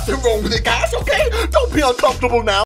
nothing wrong with it, guys, okay? Don't be uncomfortable now.